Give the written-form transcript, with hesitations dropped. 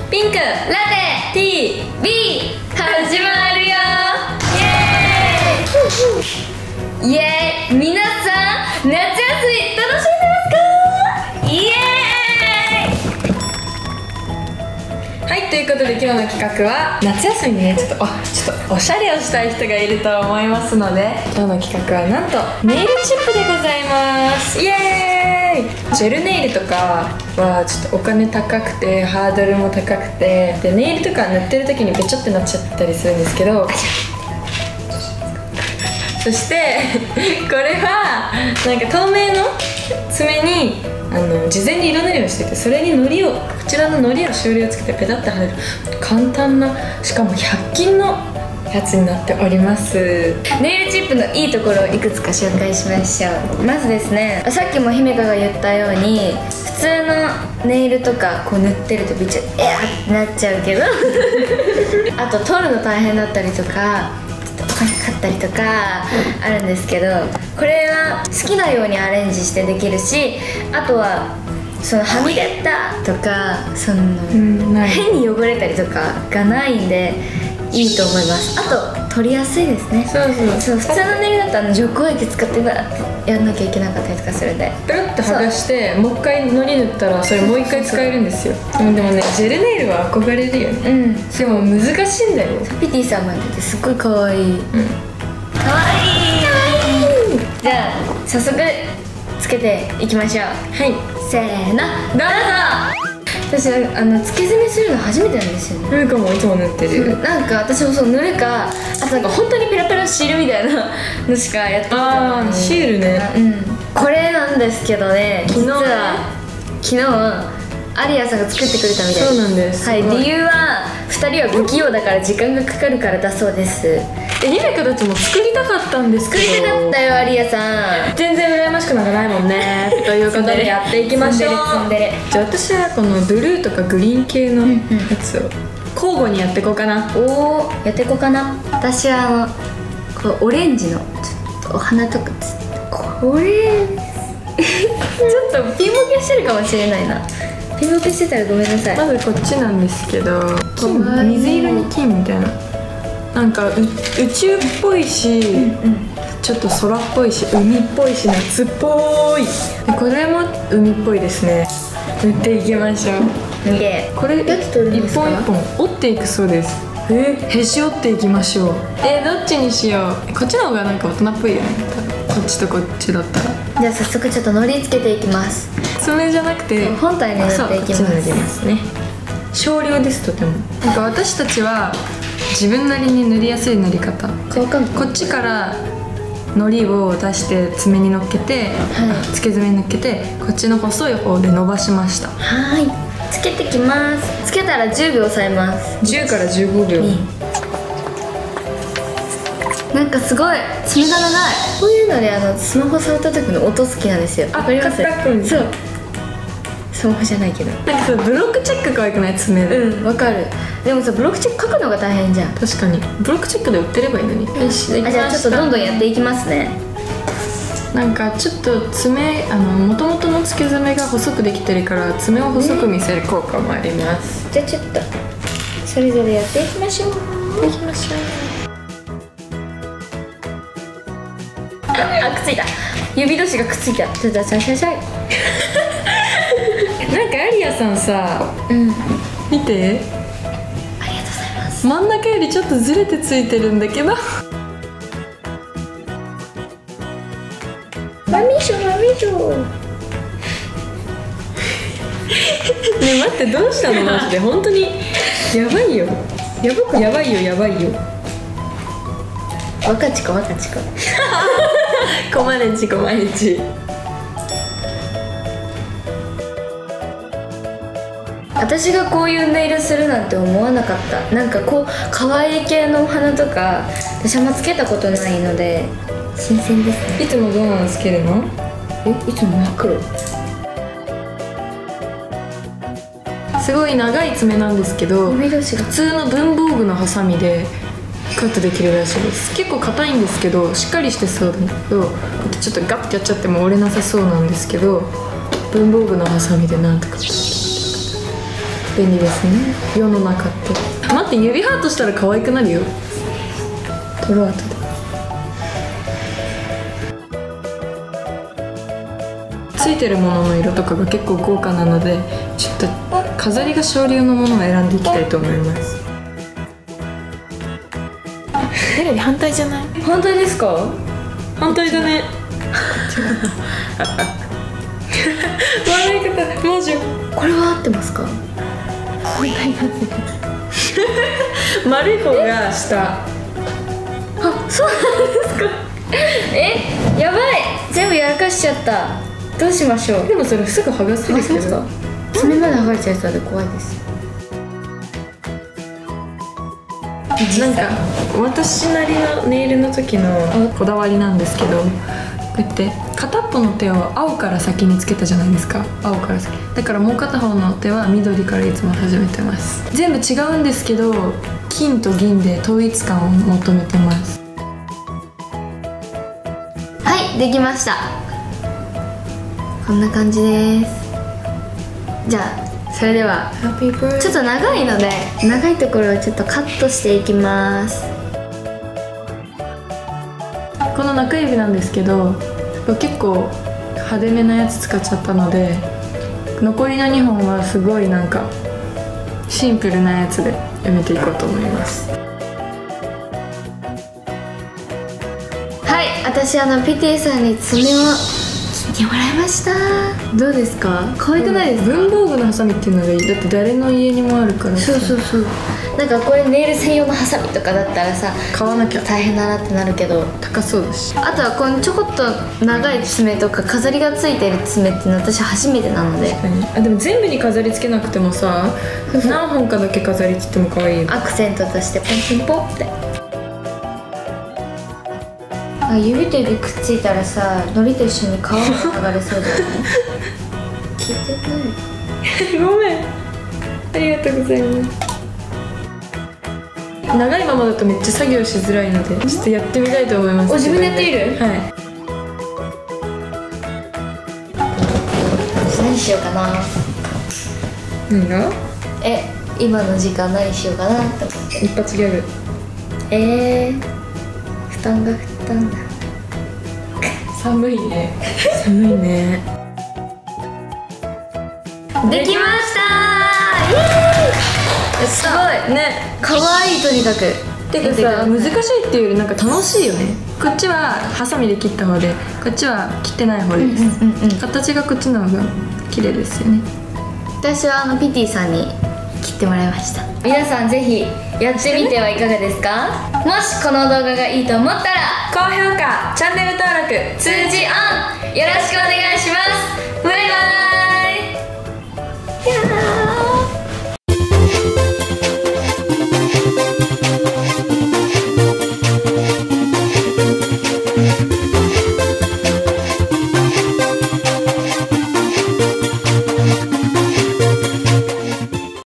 ピンク、ラテ、T、B 始まるよ。イエーイイエーイ。皆さん夏休み楽しんでますか？イエーイ。はい、ということで今日の企画は夏休みにねちょっとおしゃれをしたい人がいると思いますので、今日の企画はなんとネイルチップでございます。イエーイ。ジェルネイルとかはちょっとお金高くてハードルも高くて、でネイルとか塗ってる時にべちょってなっちゃったりするんですけど、そしてこれはなんか透明の爪に事前に色塗りをしてて、それにこちらののりをしおりをつけてペタッと貼れる簡単な、しかも100均のやつになっております。ネイルチップのいいところをいくつか紹介しましょう。まずですね、さっきも姫香が言ったように普通のネイルとかこう塗ってるとびっちゃってなっちゃうけどあと取るの大変だったりとかお金かかったりとかあるんですけど、これは好きなようにアレンジしてできるし、あとはそのはみ出たとか変に汚れたりとかがないんでいいと思います。あと取りやすいですね。そう普通のネイルだと除光液使ってバーってやんなきゃいけなかったりとかするんで、ペロッと剥がしてもう一回のり塗ったらそれもう一回使えるんですよ。でもね、ジェルネイルは憧れるよね。でも難しいんだよ。ピティさんもやっててすっごいかわいい。かわいい。じゃあ早速つけていきましょう。はい、せーのどうぞ。私つけ爪するの初めてなんですよね。塗るかもいつも塗ってる。なんか私もそう塗るか、あとなんか本当にペラペラシールみたいなのしかやったことない。シールね。これなんですけどね、実は昨日アリアさんが作ってくれたみたいです。そうなんです。はい、理由は2人は不器用だから時間がかかるからだそうです。姫香たちも作りたかったんですけど、作りたかったよアリアさん。全然羨ましくなんかないもんねということでやっていきましょう。じゃあ私はこのブルーとかグリーン系のやつを交互にやっていこうかな。おお、やっていこうかな。私はこうオレンジのちょっとお花とかこれちょっとピンボケしてるかもしれないな。ピンボケしてたらごめんなさい。まずこっちなんですけど、水色に金みたいな、なんか宇宙っぽいし、ちょっと空っぽいし海っぽいし夏っぽい。これも海っぽいですね。塗っていきましょう。これ一本一本折っていくそうです。へし折っていきましょう。どっちにしよう。こっちの方がなんか大人っぽいよね。こっちとこっちだったら。じゃあ早速ちょっとのりつけていきます。爪じゃなくて本体に塗っていきますね。少量です。とてもなんか私たちは自分なりに塗りやすい塗り方、こっちからのりを出して爪にのっけて、つけ爪にのっけて、こっちの細い方で伸ばしました。はい、つけてきます。つけたら10秒押さえます。10から15秒。なんかすごい爪が長い。こういうのでスマホ触った時の音好きなんですよ。わかります？そう、スマホじゃないけど、なんかさブロックチェック可愛くない？爪で。わかる。でもさブロックチェック書くのが大変じゃん。確かにブロックチェックで売ってればいいのに。よし、じゃあちょっとどんどんやっていきますね。なんかちょっと爪もともとのつけ爪が細くできてるから爪を細く見せる効果もあります。じゃあちょっとそれぞれやっていきましょう。くっついた。指同士がくっついた。ちょっとシャシャシャイなんかアリアさんさ、見て、ありがとうございます。真ん中よりちょっとずれてついてるんだけどマミショね、待って、どうしたのマジで。本当にやばいよ。やばいよ。若ちこコマネチ。私がこういうネイルするなんて思わなかった。なんかこう可愛い系のお花とか私あんまつけたことないので新鮮ですね。いつもどうなのつけるの？いつも真っ黒。すごい長い爪なんですけど、普通の文房具のハサミでカットできるらしいです。結構硬いんですけどしっかりしてそうだけど、ちょっとガッてやっちゃっても折れなさそうなんですけど、文房具のハサミでなんとか。 便利ですね、世の中って。待って、指ハートしたら可愛くなるよ。撮ろう後で。ついてるものの色とかが結構豪華なので、ちょっと飾りが少量のものを選んでいきたいと思います。 テレビ反対じゃない？ 反対ですか？反対だね。笑い方マジ。 これは合ってますか？反対だね。 丸い方が下。 あ、そうなんですか。やばい、全部やらかしちゃった。どうしましょう。 でもそれすぐ剥がせるけど。 爪まで剥がれちゃいそうで怖いです。 なんか私なりのネイルの時のこだわりなんですけど、こうやって片っぽの手を青から先につけたじゃないですか。青から先だから、もう片方の手は緑からいつも始めてます。全部違うんですけど、金と銀で統一感を求めてます。 はい、できました。こんな感じです。じゃあそれではちょっと長いので、長いところをちょっとカットしていきます。 この中指なんですけど、結構派手めなやつ使っちゃったので、残りの2本はすごいなんかシンプルなやつで埋めていこうと思います。 はい、私ピティさんに爪を切ってもらいました。どうですか？可愛くないですか？ 文房具のハサミっていうのがいい。だって誰の家にもあるからさ。 そうそうそう。なんかこれネイル専用のハサミとかだったらさ、 買わなきゃ大変だなってなるけど、 高そうだし。 あとはこのちょこっと長い爪とか飾りがついてる爪っていうの私初めてなので。 でも全部に飾りつけなくてもさ、何本かだけ飾りつっても可愛いよ。 アクセントとしてポンポンポンって。指と指くっついたらさ、糊と一緒に皮が剥がれそうじゃない？聞いてない。 ごめん、ありがとうございます。長いままだとめっちゃ作業しづらいので、ちょっとやってみたいと思います。 自分でやってみる？ はい。 何しようかな。 何が？ 今の時間何しようかなって思って。 一発ギャグ。 負担が負担だ。 寒いね。寒いね。 できました。すごいね。可愛い、とにかく。 てかさ、難しいっていうよりなんか楽しいよね。こっちはハサミで切った方で、こっちは切ってない方です。形がこっちの方が綺麗ですよね。 私はピティさんに切ってもらいました。皆さんぜひやってみてはいかがですか？もしこの動画がいいと思ったら高評価、チャンネル登録、通知オンよろしくお願いします。